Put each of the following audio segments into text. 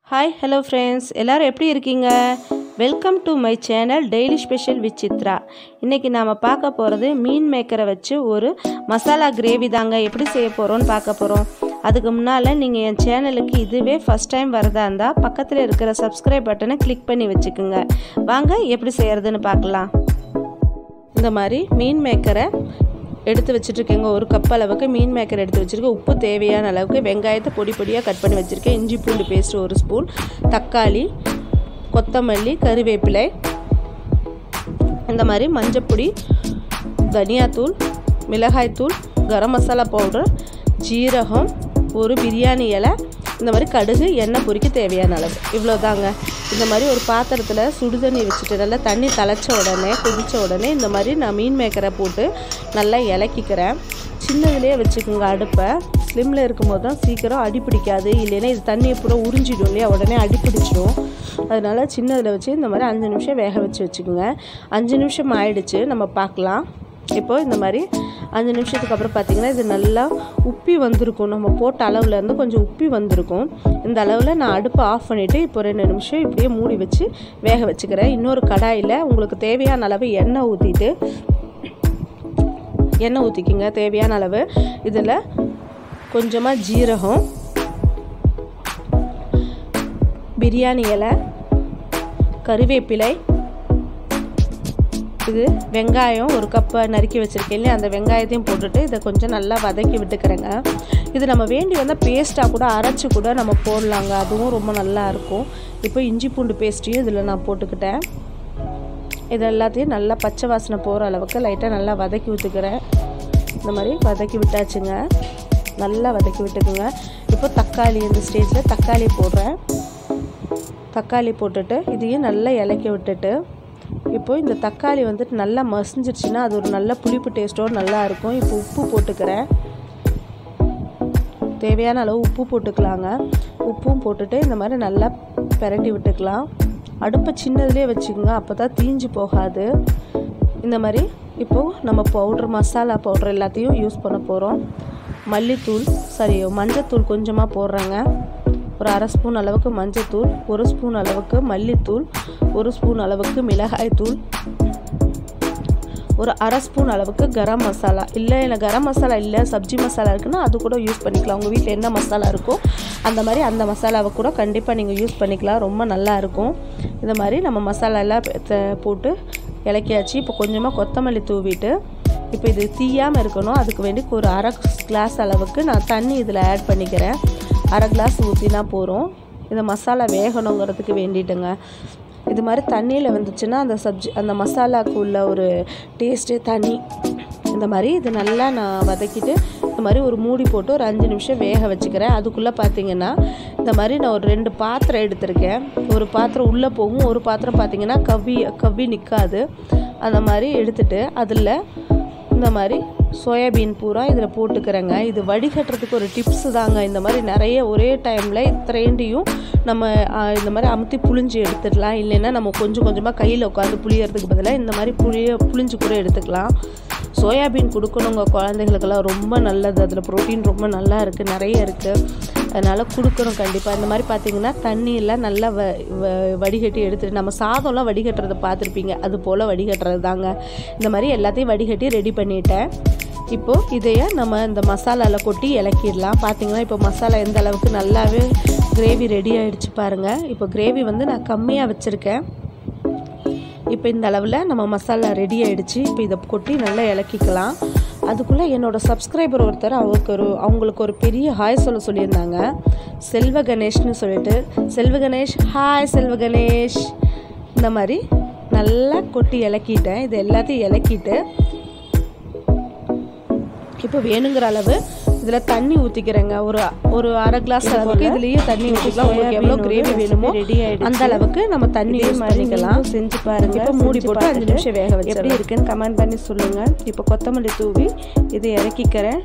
Hi, hello friends. எல்லாரும் எப்படி இருக்கீங்க? Welcome to my channel daily special with Chitra. இன்னைக்கு நாம பார்க்க போறது மீன் மேக்கரை வச்சு ஒரு மசாலா கிரேவி தாங்க எப்படி செய்ய போறோம்னு பார்க்க போறோம். அதுக்கு முன்னால நீங்க என் சேனலுக்கு இதுவே ஃபர்ஸ்ட் டைம் வரதா இருந்தா பக்கத்துல இருக்கிற subscribe பட்டனை கிளிக் பண்ணி வெச்சுக்குங்க. வாங்க எப்படி செய்யறதுன்னு பார்க்கலாம். இந்த மாதிரி மீன் மேக்கரை எடுத்து வச்சிருக்கேங்க. ஒரு கப் அளவுக்கு மீன் மேக்கர் எடுத்து வச்சிருக்கேன். உப்பு தேவையான அளவுக்கு, வெங்காயத்தை பொடி பொடியாக கட் பண்ணி வச்சிருக்கேன், இஞ்சி பூண்டு பேஸ்ட் ஒரு ஸ்பூன், தக்காளி, கொத்தமல்லி, கறிவேப்பிலை, இந்த மாதிரி மஞ்சப்பொடி, தனியாத்தூள், மிளகாய்த்தூள், கரம் மசாலா பவுடர், ஜீரகம், ஒரு பிரியாணி இலை, இந்த மாதிரி கடுகு, எண்ணெய் பொரிக்க தேவையான அளவு, இவ்வளோதாங்க. இந்த மாதிரி ஒரு பாத்திரத்தில் சுடுதண்ணி வச்சுட்டு நல்லா தண்ணி தலைச்ச உடனே கொதித்த உடனே இந்த மாதிரி நான் மீன் மேக்கரை போட்டு நல்லா இலக்கிக்கிறேன். சின்னதுலேயே வச்சுக்கோங்க, அடுப்பை ஸ்லிம்மில் இருக்கும்போது தான் சீக்கிரம் அடிப்பிடிக்காது, இல்லைன்னா இது தண்ணியை பூரா உறிஞ்சிடும் இல்லையா, உடனே அடிப்பிடிச்சிடும். அதனால் சின்னதில் வச்சு இந்த மாதிரி 5 நிமிஷம் வேக வச்சுக்கோங்க. 5 நிமிஷம் ஆயிடுச்சு, நம்ம பார்க்கலாம். இப்போது இந்த மாதிரி 5 நிமிஷத்துக்கு அப்புறம் பார்த்திங்கன்னா இது நல்லா உப்பி வந்திருக்கும். நம்ம போட்ட அளவுலேருந்து கொஞ்சம் உப்பி வந்திருக்கும். இந்த அளவில் நான் அடுப்பை ஆஃப் பண்ணிவிட்டு இப்போ 2 நிமிஷம் இப்படியே மூடி வச்சு வேக வச்சுக்கிறேன். இன்னொரு கடாயில் உங்களுக்கு தேவையான அளவு எண்ணெய் ஊற்றிக்கிங்க, தேவையான அளவு. இதில் கொஞ்சமாக ஜீரகம், பிரியாணி இலை, கறிவேப்பிலை, இது வெங்காயம் ஒரு கப்பை நறுக்கி வச்சுருக்கேன் இல்லையா, அந்த வெங்காயத்தையும் போட்டுட்டு இதை கொஞ்சம் நல்லா வதக்கி விட்டுக்கிறேங்க. இது நம்ம வேண்டி வந்தால் பேஸ்ட்டாக கூட அரைச்சி கூட நம்ம போடலாங்க, அதுவும் ரொம்ப நல்லா இருக்கும். இப்போ இஞ்சி பூண்டு பேஸ்ட்டையும் இதில் நான் போட்டுக்கிட்டேன். இது எல்லாத்தையும் நல்லா பச்சை வாசனை போகிற அளவுக்கு லைட்டாக நல்லா வதக்கி விட்டுக்கிறேன். இந்த மாதிரி வதக்கி விட்டாச்சுங்க, நல்லா வதக்கி விட்டுக்குங்க. இப்போ தக்காளி, இந்த ஸ்டேஜில் தக்காளி போடுறேன். தக்காளி போட்டுட்டு இதையும் நல்லா இலக்கி விட்டுட்டு, இப்போது இந்த தக்காளி வந்துட்டு நல்லா மசிஞ்சிருச்சுன்னா அது ஒரு நல்ல புளிப்பு டேஸ்ட்டோடு நல்லா இருக்கும். இப்போ உப்பு போட்டுக்கிறேன், தேவையான அளவு உப்பு போட்டுக்கலாங்க. உப்பும் போட்டுட்டு இந்த மாதிரி நல்லா பிரட்டி விட்டுக்கலாம். அடுப்பை சின்னதுலேயே வச்சுக்கோங்க, அப்போ தான் தீஞ்சு போகாது. இந்த மாதிரி இப்போது நம்ம மசாலா பவுட்ரு எல்லாத்தையும் யூஸ் பண்ண போகிறோம். மஞ்சத்தூள் கொஞ்சமாக போடுறேங்க. ஒரு 1/2 ஸ்பூன் அளவுக்கு மஞ்சத்தூள், 1 ஸ்பூன் அளவுக்கு மல்லித்தூள், 1 ஸ்பூன் அளவுக்கு மிளகாய்த்தூள், ஒரு 1/2 ஸ்பூன் அளவுக்கு கரம் மசாலா. இல்லை கரம் மசாலா இல்லை, சப்ஜி மசாலா இருக்குன்னா அது கூட யூஸ் பண்ணிக்கலாம். உங்கள் வீட்டில் என்ன மசாலா இருக்கோ அந்த மசாலாவை கூட கண்டிப்பாக நீங்கள் யூஸ் பண்ணிக்கலாம், ரொம்ப நல்லாயிருக்கும். இந்த மாதிரி நம்ம மசாலா எல்லாம் போட்டு இலக்கியாச்சு. இப்போ கொஞ்சமாக கொத்தமல்லி தூவிட்டு, இப்போ இது தீயாமல் இருக்கணும், அதுக்கு வேண்டி ஒரு 1/2 கிளாஸ் அளவுக்கு நான் தண்ணி இதில் ஆட் பண்ணிக்கிறேன். 1/2 கிளாஸ் ஊற்றினா போகிறோம். இந்த மசாலா வேகணுங்கிறதுக்கு வேண்டிட்டுங்க. இது மாதிரி தண்ணியில் வந்துச்சுன்னா அந்த மசாலாவுக்கு உள்ள ஒரு டேஸ்ட்டே தனி. இந்த மாதிரி இது நல்லா நான் வதக்கிட்டு இந்த மாதிரி ஒரு மூடி போட்டு ஒரு 5 நிமிஷம் வேக வச்சுக்கிறேன். அதுக்குள்ளே பார்த்திங்கன்னா இந்த மாதிரி நான் ஒரு 2 பாத்திரம் எடுத்திருக்கேன். ஒரு பாத்திரம் உள்ளே போகும், ஒரு பாத்திரம் பார்த்திங்கன்னா கவ்வி நிற்காது. அந்த மாதிரி எடுத்துகிட்டு அதில் இந்த மாதிரி சோயாபீன் பூரா இதில் போட்டுக்கிறேங்க. இது வடிகட்டுறதுக்கு ஒரு டிப்ஸு தாங்க. இந்த மாதிரி நிறைய ஒரே டைமில் இத்தனையும் நம்ம இந்த மாதிரி அமுத்தி புளிஞ்சு எடுத்துடலாம். இல்லைன்னா நம்ம கொஞ்சம் கொஞ்சமாக கையில் உட்காந்து புளியறதுக்கு பதிலாக இந்த மாதிரி புளிஞ்சு கூட எடுத்துக்கலாம். சோயாபீன் கொடுக்கணுங்க குழந்தைகளுக்கெல்லாம், ரொம்ப நல்லது. அதில் ப்ரோட்டீன் ரொம்ப நல்லா இருக்குது, நிறைய இருக்குது, அதனால் கொடுக்குறோம் கண்டிப்பாக. இந்த மாதிரி பார்த்திங்கன்னா தண்ணியெல்லாம் நல்லா வடிகட்டி எடுத்துகிட்டு, நம்ம சாதம்லாம் வடிகட்டுறதை பார்த்துருப்பீங்க, அது போல் வடிகட்டுறது தாங்க. இந்த மாதிரி எல்லாத்தையும் வடிகட்டி ரெடி பண்ணிட்டேன். இப்போது இதையே நம்ம இந்த மசாலாவில் கொட்டி இலக்கிடலாம். பார்த்திங்கன்னா இப்போ மசாலா எந்த அளவுக்கு நல்லாவே கிரேவி ரெடி ஆகிடுச்சு பாருங்கள். இப்போ கிரேவி நான் கம்மியாக வச்சுருக்கேன். இப்போ இந்த அளவில் நம்ம மசாலா ரெடி ஆகிடுச்சு. இப்போ இதை கொட்டி நல்லா இலக்கிக்கலாம். அதுக்குள்ளே என்னோடய சப்ஸ்கிரைபர் ஒருத்தர் அவங்களுக்கு ஒரு பெரிய ஹாய் சொல்லியிருந்தாங்க, செல்வ கணேஷ்னு சொல்லிட்டு. செல்வ கணேஷ், ஹாய் செல்வ கணேஷ். இந்த மாதிரி நல்லா கொட்டி இலக்கிட்டேன். இது எல்லாத்தையும் இலக்கிட்டு இப்போ வேணுங்கிற அளவு இதில் தண்ணி ஊற்றிக்கிறேங்க. ஒரு 1/2 கிளாஸ் அளவுக்கு இதுலேயும் தண்ணி ஊற்றிக்கலாம். உங்களுக்கு எவ்வளோ கிரேவி வேணுமோ ரெடி ஆகிடுச்சு, அந்த அளவுக்கு நம்ம தண்ணி யூஸ் பண்ணிக்கலாம். செஞ்சு பாருங்கள். இப்போ மூடி போட்டு 5 நிமிஷம் வேக வச்சு எப்படி இருக்குன்னு கமெண்ட் பண்ணி சொல்லுங்கள். இப்போ கொத்தமல்லி தூவி இதை இறக்கிக்கிறேன்.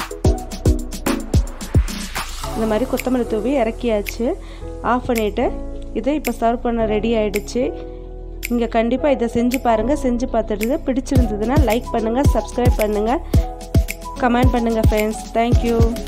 இந்த மாதிரி கொத்தமல்லி தூவி இறக்கியாச்சு. ஆஃப் பண்ணிவிட்டு இதை இப்போ சர்வ் பண்ண ரெடி ஆகிடுச்சு. நீங்கள் கண்டிப்பாக இதை செஞ்சு பாருங்கள். செஞ்சு பார்த்துட்டு பிடிச்சிருந்ததுன்னா லைக் பண்ணுங்கள், சப்ஸ்கிரைப் பண்ணுங்கள், கமெண்ட் பண்ணுங்கள் ஃப்ரெண்ட்ஸ். தேங்க்யூ.